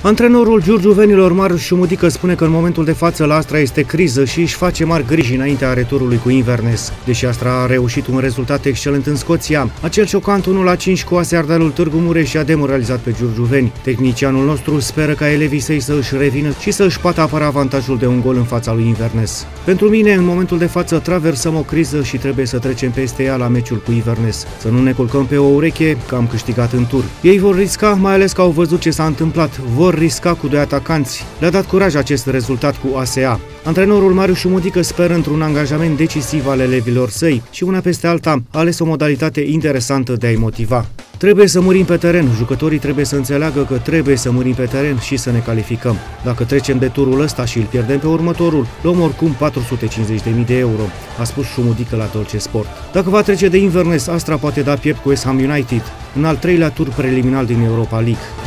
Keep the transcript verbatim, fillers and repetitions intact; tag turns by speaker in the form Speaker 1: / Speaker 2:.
Speaker 1: Antrenorul giurgiuvenilor Marius Șumudică spune că în momentul de față la Astra este criză și își face mari griji înaintea returului cu Inverness. Deși Astra a reușit un rezultat excelent în Scoția, acel șocant unu la cinci cu A S E Ardealul Târgu Mureș a demoralizat pe giurgiuveni. Tehnicianul nostru speră ca elevii săi să își revină și să își poată apăra avantajul de un gol în fața lui Inverness. Pentru mine, în momentul de față, traversăm o criză și trebuie să trecem peste ea la meciul cu Inverness. Să nu ne culcăm pe o ureche că am câștigat în tur. Ei vor risca, mai ales că au văzut ce s-a întâmplat. Vor risca cu doi atacanți. Le-a dat curaj acest rezultat cu A S E A. Antrenorul Marius Șumudică speră într-un angajament decisiv al elevilor săi și una peste alta a ales o modalitate interesantă de a-i motiva. Trebuie să murim pe teren, jucătorii trebuie să înțeleagă că trebuie să murim pe teren și să ne calificăm. Dacă trecem de turul ăsta și îl pierdem pe următorul, luăm oricum patru sute cincizeci de mii de euro, a spus Șumudică la Dolce Sport. Dacă va trece de Inverness, Astra poate da piept cu West Ham United în al treilea tur preliminar din Europa League.